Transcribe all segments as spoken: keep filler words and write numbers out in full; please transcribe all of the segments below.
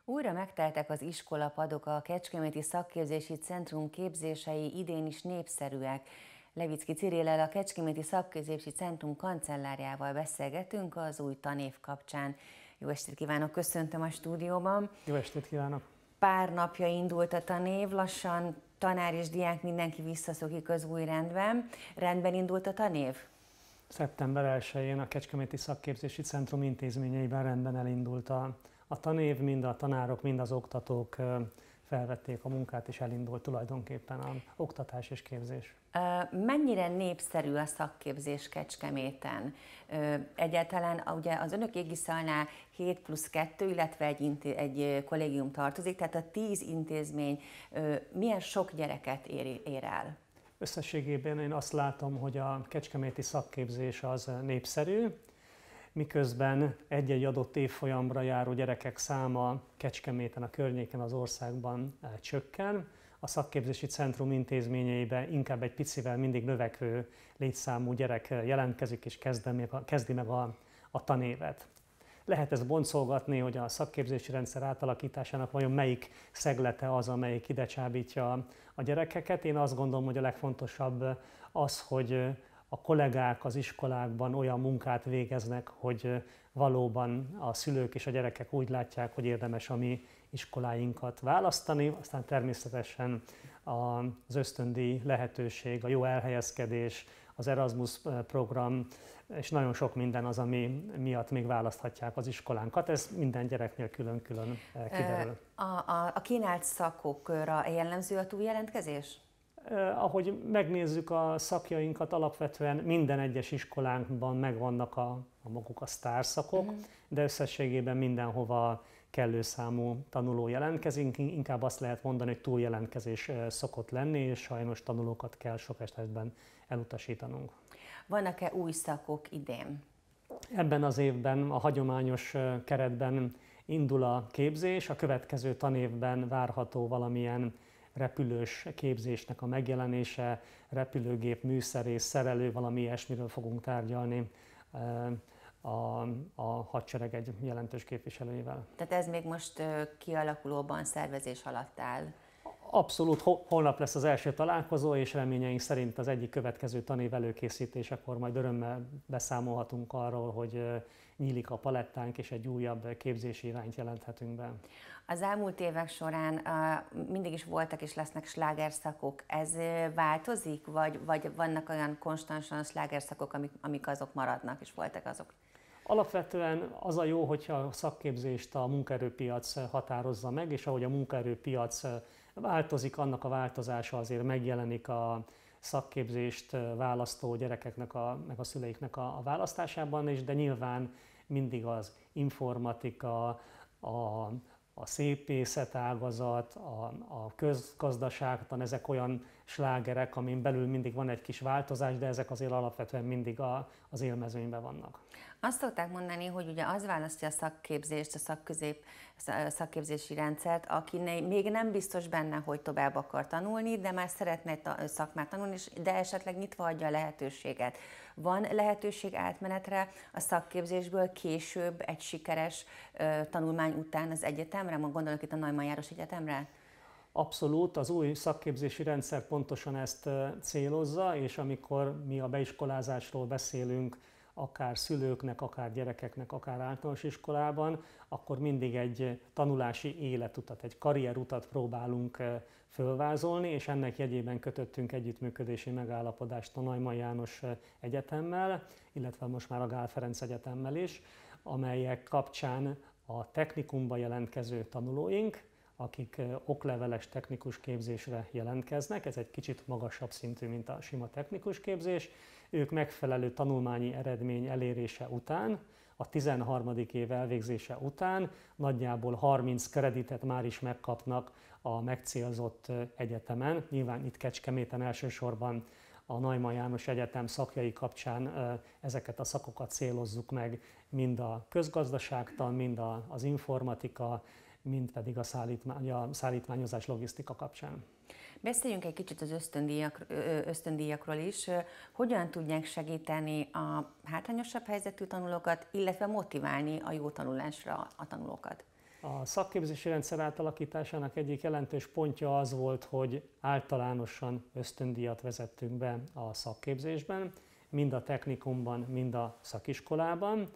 Újra megteltek az iskolapadok, a Kecskeméti Szakképzési Centrum képzései idén is népszerűek. Levicki Cirilel, a Kecskeméti Szakképzési Centrum kancellárjával beszélgetünk az új tanév kapcsán. Jó estét kívánok, köszöntöm a stúdióban. Jó estét kívánok! Pár napja indult a tanév, lassan tanár és diák mindenki visszaszokik az új rendben. Rendben indult a tanév? szeptember elsején a Kecskeméti Szakképzési Centrum intézményeiben rendben elindult a, a tanév, mind a tanárok, mind az oktatók felvették a munkát, és elindult tulajdonképpen az oktatás és képzés. Mennyire népszerű a szakképzés Kecskeméten? Egyáltalán ugye az önök égisze alá hét plusz kettő, illetve egy, egy kollégium tartozik, tehát a tíz intézmény milyen sok gyereket ér, ér el? Összességében én azt látom, hogy a kecskeméti szakképzés az népszerű, miközben egy-egy adott évfolyamra járó gyerekek száma Kecskeméten, a környéken, az országban csökken. A szakképzési centrum intézményeiben inkább egy picivel mindig növekvő létszámú gyerek jelentkezik és kezdi meg a, kezdi meg a, a tanévet. Lehet ezt boncolgatni, hogy a szakképzési rendszer átalakításának vajon melyik szeglete az, amelyik ide csábítja a gyerekeket. Én azt gondolom, hogy a legfontosabb az, hogy a kollégák az iskolákban olyan munkát végeznek, hogy valóban a szülők és a gyerekek úgy látják, hogy érdemes a mi iskoláinkat választani. Aztán természetesen az ösztöndíj lehetőség, a jó elhelyezkedés, az Erasmus program, és nagyon sok minden az, ami miatt még választhatják az iskolánkat. Ez minden gyereknél külön-külön kiderül. A, a, a kínált szakokra jellemző a túljelentkezés? Eh, ahogy megnézzük a szakjainkat, alapvetően minden egyes iskolánkban megvannak a, a maguk a sztárszakok, mm. de összességében mindenhova kellő számú tanuló jelentkezik. Inkább azt lehet mondani, hogy túljelentkezés szokott lenni, és sajnos tanulókat kell sok esetben elutasítanunk. Vannak-e új szakok idén? Ebben az évben a hagyományos keretben indul a képzés, a következő tanévben várható valamilyen repülős képzésnek a megjelenése, repülőgép, műszerész, szerelő, valami ilyesmiről fogunk tárgyalni a, a hadsereg egy jelentős képviselőivel. Tehát ez még most kialakulóban, szervezés alatt áll? Abszolút, holnap lesz az első találkozó, és reményeink szerint az egyik következő tanév előkészítésekor majd örömmel beszámolhatunk arról, hogy nyílik a palettánk, és egy újabb képzési irányt jelenthetünk be. Az elmúlt évek során uh, mindig is voltak és lesznek slágerszakok. Ez uh, változik, vagy, vagy vannak olyan konstansan slágerszakok, amik, amik azok maradnak, és voltak azok? Alapvetően az a jó, hogyha a szakképzést a munkaerőpiac határozza meg, és ahogy a munkaerőpiac változik, annak a változása azért megjelenik a szakképzést választó gyerekeknek, a, meg a szüleiknek a, a választásában is, de nyilván mindig az informatika, a, a szépészet ágazat, a, a közgazdaságtan, ezek olyan slágerek, amin belül mindig van egy kis változás, de ezek azért alapvetően mindig a, az élmezőnyben vannak. Azt szokták mondani, hogy ugye az választja a szakképzést, a szakközép szakképzési rendszert, aki még nem biztos benne, hogy tovább akar tanulni, de már szeretne szakmát tanulni, de esetleg nyitva adja a lehetőséget. Van lehetőség átmenetre a szakképzésből később egy sikeres tanulmány után az egyetemre? Ma gondolok itt a Neumann János Egyetemre? Abszolút, az új szakképzési rendszer pontosan ezt célozza, és amikor mi a beiskolázásról beszélünk, akár szülőknek, akár gyerekeknek, akár általános iskolában, akkor mindig egy tanulási életutat, egy karrierutat próbálunk fölvázolni, és ennek jegyében kötöttünk együttműködési megállapodást a Neumann János Egyetemmel, illetve most már a Gál Ferenc Egyetemmel is, amelyek kapcsán a technikumba jelentkező tanulóink, akik okleveles technikus képzésre jelentkeznek, ez egy kicsit magasabb szintű, mint a sima technikus képzés, ők megfelelő tanulmányi eredmény elérése után, a tizenharmadik év elvégzése után nagyjából harminc kreditet már is megkapnak a megcélzott egyetemen. Nyilván itt Kecskeméten elsősorban a Neumann János Egyetem szakjai kapcsán ezeket a szakokat célozzuk meg, mind a közgazdaságtan, mind az informatika, mind pedig a, szállítmány, a szállítmányozás logisztika kapcsán. Beszéljünk egy kicsit az ösztöndíjak, ösztöndíjakról is. Hogyan tudják segíteni a hátrányosabb helyzetű tanulókat, illetve motiválni a jó tanulásra a tanulókat? A szakképzési rendszer átalakításának egyik jelentős pontja az volt, hogy általánosan ösztöndíjat vezettünk be a szakképzésben, mind a technikumban, mind a szakiskolában.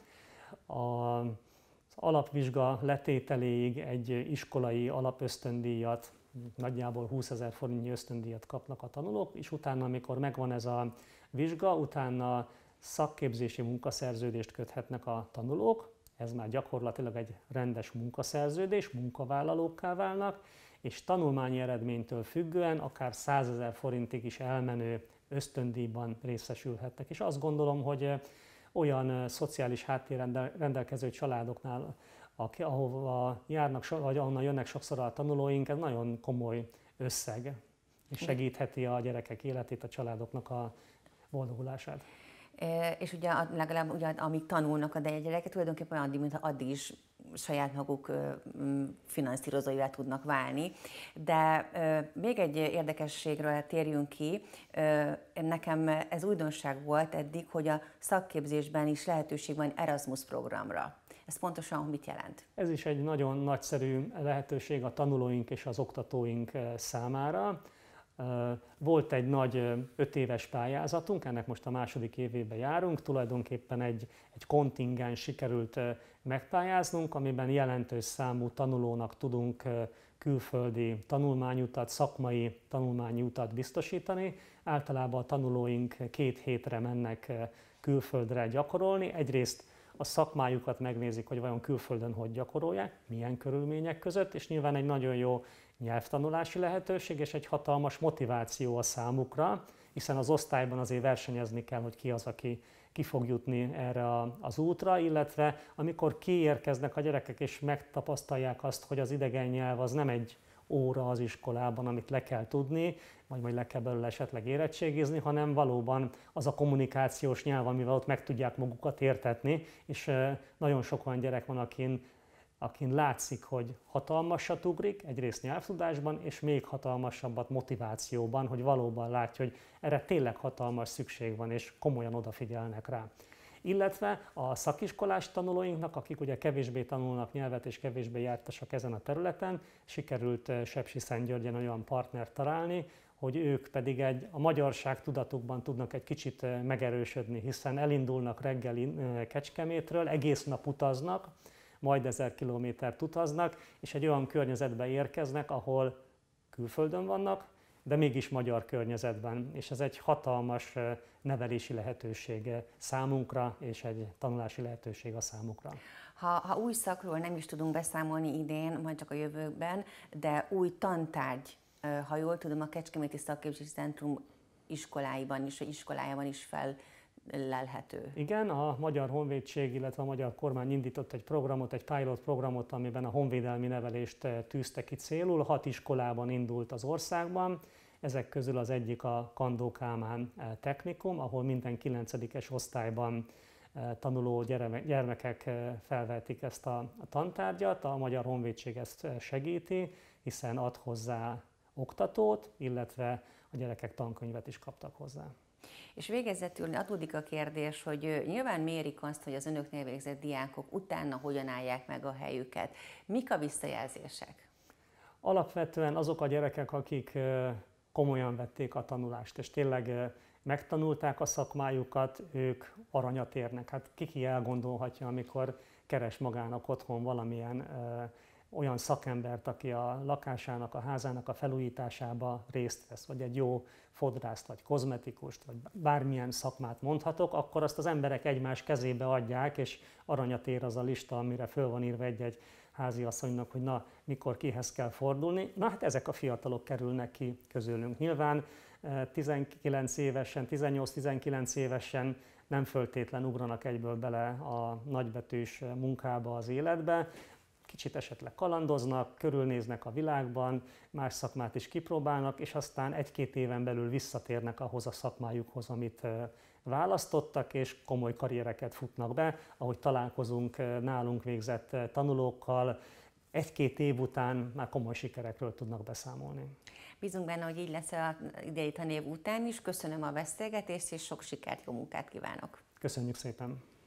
Az alapvizsga letételéig egy iskolai alapösztöndíjat, nagyjából húszezer forintnyi ösztöndíjat kapnak a tanulók, és utána, amikor megvan ez a vizsga, utána szakképzési munkaszerződést köthetnek a tanulók. Ez már gyakorlatilag egy rendes munkaszerződés, munkavállalókká válnak, és tanulmányi eredménytől függően akár százezer forintig is elmenő ösztöndíjban részesülhetnek. És azt gondolom, hogy olyan szociális háttérrel rendelkező családoknál, ahova járnak, vagy ahonnan jönnek sokszor a tanulóink, ez nagyon komoly összeg, és segítheti a gyerekek életét, a családoknak a boldogulását. És ugye legalább ugye, amíg tanulnak a gyerekek, tulajdonképpen addig, mint addig is saját maguk finanszírozóivá tudnak válni. De még egy érdekességről térjünk ki. Nekem ez újdonság volt eddig, hogy a szakképzésben is lehetőség van Erasmus programra. Ez pontosan mit jelent? Ez is egy nagyon nagyszerű lehetőség a tanulóink és az oktatóink számára. Volt egy nagy öt éves pályázatunk, ennek most a második évébe járunk, tulajdonképpen egy, egy kontingens sikerült megpályáznunk, amiben jelentős számú tanulónak tudunk külföldi tanulmányutat, szakmai tanulmányutat biztosítani. Általában a tanulóink két hétre mennek külföldre gyakorolni. Egyrészt a szakmájukat megnézik, hogy vajon külföldön hogy gyakorolják, milyen körülmények között, és nyilván egy nagyon jó nyelvtanulási lehetőség, és egy hatalmas motiváció a számukra, hiszen az osztályban azért versenyezni kell, hogy ki az, aki ki fog jutni erre az útra, illetve amikor kiérkeznek a gyerekek és megtapasztalják azt, hogy az idegen nyelv az nem egy óra az iskolában, amit le kell tudni, vagy majd le kell belőle esetleg érettségizni, hanem valóban az a kommunikációs nyelv, amivel ott meg tudják magukat értetni, és nagyon sok olyan gyerek van, akin akin látszik, hogy hatalmasat ugrik, egyrészt nyelvtudásban, és még hatalmasabbat motivációban, hogy valóban látja, hogy erre tényleg hatalmas szükség van, és komolyan odafigyelnek rá. Illetve a szakiskolás tanulóinknak, akik ugye kevésbé tanulnak nyelvet és kevésbé jártasak ezen a területen, sikerült Sepsiszentgyörgyen olyan partnert találni, hogy ők pedig egy, a magyarság tudatukban tudnak egy kicsit megerősödni, hiszen elindulnak reggeli Kecskemétről, egész nap utaznak, majd ezer kilométert utaznak, és egy olyan környezetbe érkeznek, ahol külföldön vannak, de mégis magyar környezetben. És ez egy hatalmas nevelési lehetőség számunkra, és egy tanulási lehetőség a számukra. Ha, ha új szakról nem is tudunk beszámolni idén, majd csak a jövőben, de új tantárgy, ha jól tudom, a Kecskeméti Szakképzési Centrum iskoláiban is, vagy iskolájában is fel lelhető. Igen, a Magyar Honvédség, illetve a magyar kormány indított egy programot, egy pilot programot, amiben a honvédelmi nevelést tűzte ki célul. Hat iskolában indult az országban, ezek közül az egyik a Kandó Kálmán Technikum, ahol minden kilencedikes osztályban tanuló gyermekek felvetik ezt a tantárgyat. A Magyar Honvédség ezt segíti, hiszen ad hozzá oktatót, illetve a gyerekek tankönyvet is kaptak hozzá. És végezetül adódik a kérdés, hogy nyilván mérik azt, hogy az önöknél végzett diákok utána hogyan állják meg a helyüket. Mik a visszajelzések? Alapvetően azok a gyerekek, akik komolyan vették a tanulást, és tényleg megtanulták a szakmájukat, ők aranyat érnek. Hát ki elgondolhatja, amikor keres magának otthon valamilyen olyan szakembert, aki a lakásának, a házának a felújításába részt vesz, vagy egy jó fodrászt, vagy kozmetikust, vagy bármilyen szakmát mondhatok, akkor azt az emberek egymás kezébe adják, és aranyat ér az a lista, amire föl van írva egy-egy háziasszonynak, hogy na, mikor kihez kell fordulni. Na hát ezek a fiatalok kerülnek ki közülünk. Nyilván tizenkilenc évesen, tizennyolc-tizenkilenc évesen nem föltétlen ugranak egyből bele a nagybetűs munkába, az életbe. Kicsit esetleg kalandoznak, körülnéznek a világban, más szakmát is kipróbálnak, és aztán egy-két éven belül visszatérnek ahhoz a szakmájukhoz, amit választottak, és komoly karriereket futnak be. Ahogy találkozunk nálunk végzett tanulókkal, egy-két év után már komoly sikerekről tudnak beszámolni. Bízunk benne, hogy így lesz az idei tanév után is. Köszönöm a beszélgetést, és sok sikert, jó munkát kívánok! Köszönjük szépen!